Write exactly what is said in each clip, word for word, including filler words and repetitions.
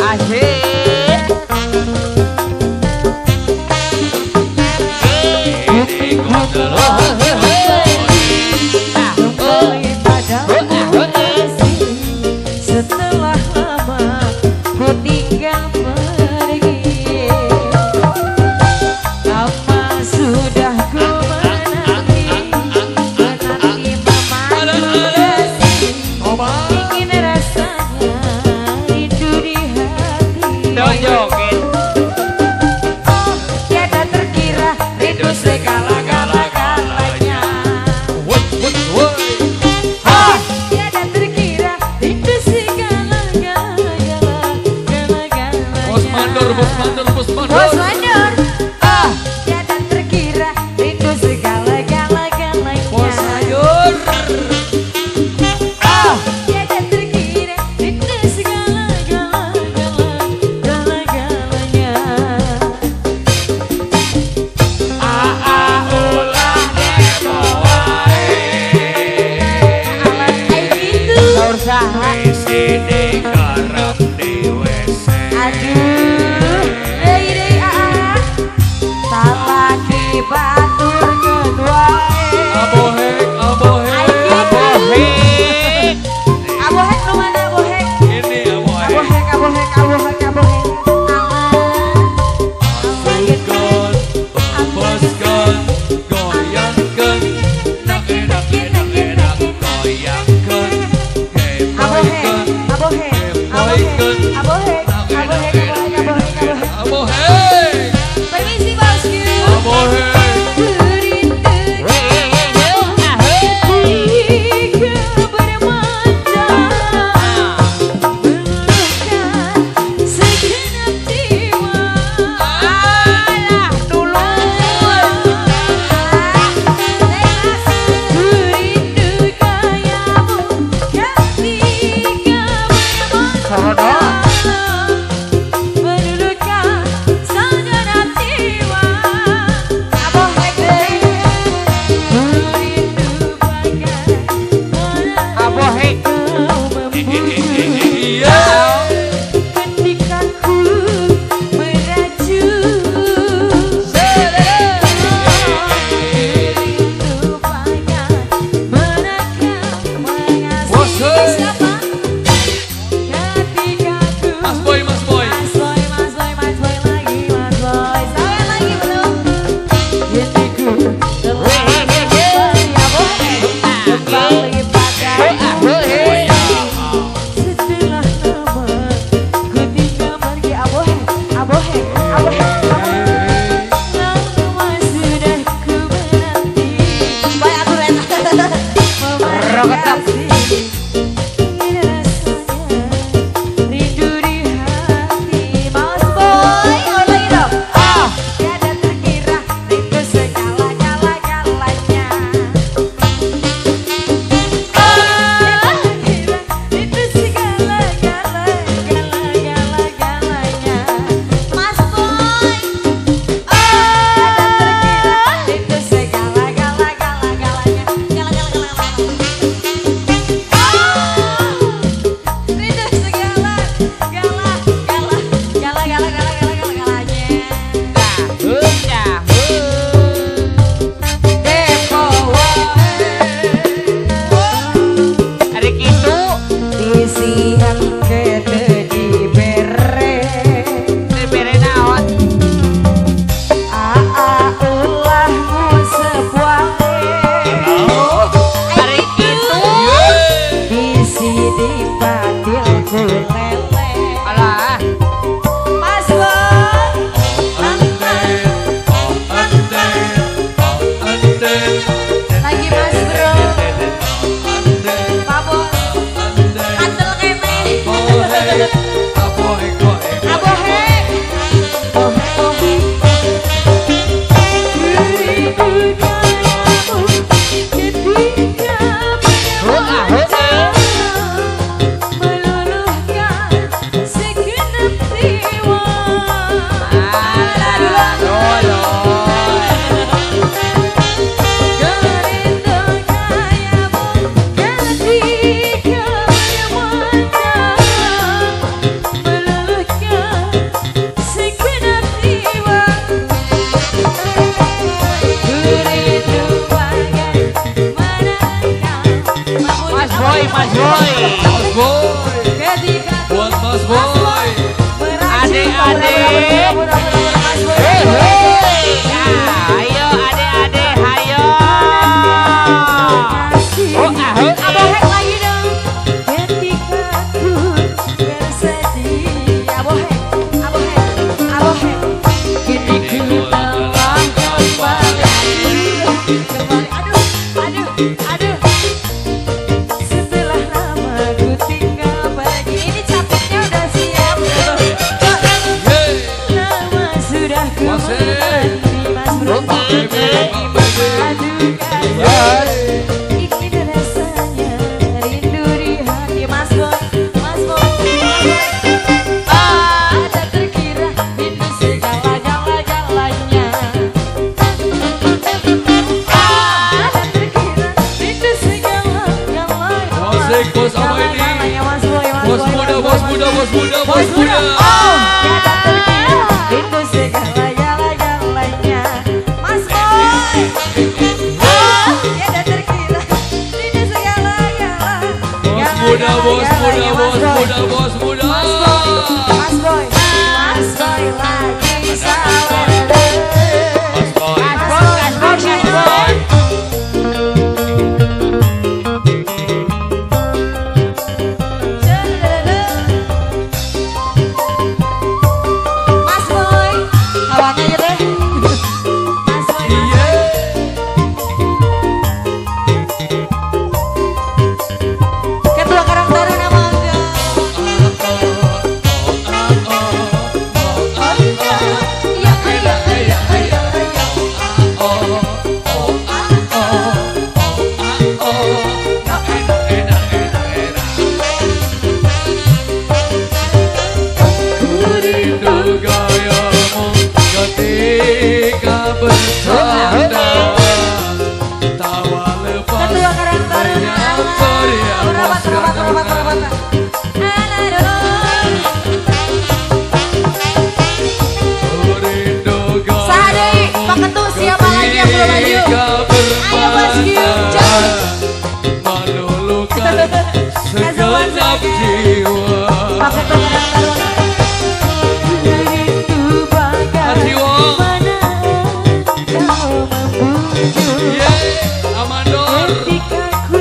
Corona. adik-adik. Ayo adik-adik, ayo. Oh, abah hek lagi dong. Ketika ku bersedih, abah hek, abah hek, abah hek. Kini ku telah kembali, kembali. Aduh, aduh, aduh. Setelah lama ku tinggal pergi, ini capeknya udah siap. Lama sudah ku menanti Mas Bro. Aduh kasih. Bos apa ini? Bos muda, bos muda, bos muda, bos muda. Oh, tiada terkira itu segala-galanya, Mas Boy. Oh, tiada terkira itu segala-galanya. Bos muda, bos muda, bos muda, bos muda. Mas Boy, Mas Boy lagi sawer. Mas Boy, Mas Boy, Mas Boy, Mas Boy. segenap jiwa. Pakai pengerang taruhan rindu bagaimana kau membujuk. Yeah, Amandor. Ketika ku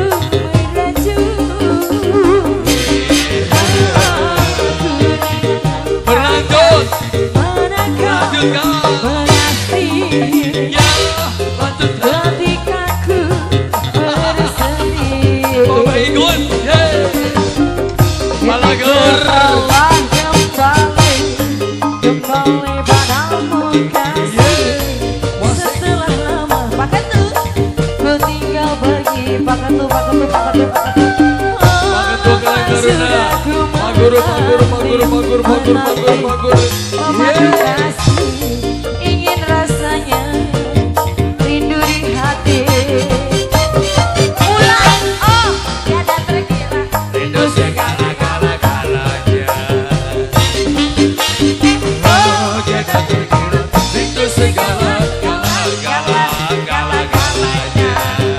merajut Berlanjut. manakah Lanjutkan. pasti. Ya, lanjutkan. Ketika ku bersedih Bapak Igun. Yeah. Balager. Allah kembali, kembali padamu kasih. Setelah lama pakai tuh, ku tinggal pergi. Pakai tuh, pakai tuh, pakai tuh, pakai tuh. Pakai tuh kalian karuna. Pak Guru, Pak Guru, Pak Guru, Pak Guru, Pak Guru, Pak Guru, Pak Guru. Memakai kasih, ingin rasanya rindu di hati. Ulang, oh, tiada terkira. Rindu segala-gala-galanya. Oh, tiada terkira. Rindu segala-gala-gala-galanya.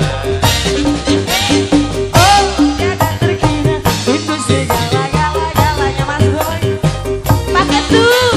Oh, tiada terkira itu segala-galanya, Mas Boy. Pakai tuh.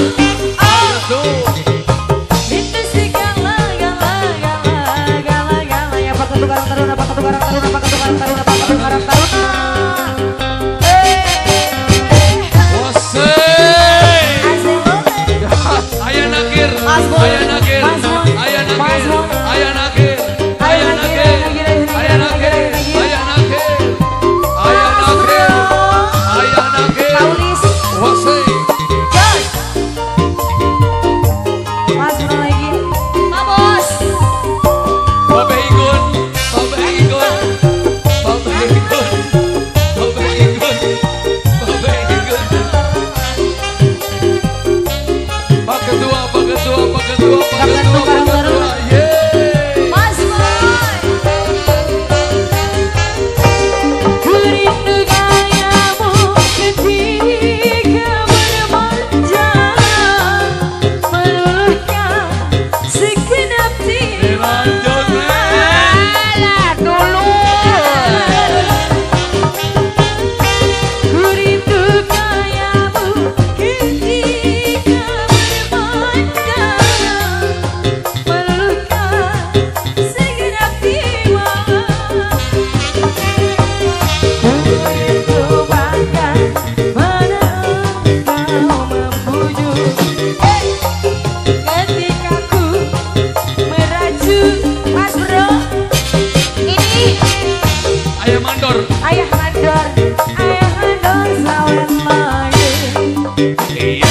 Iya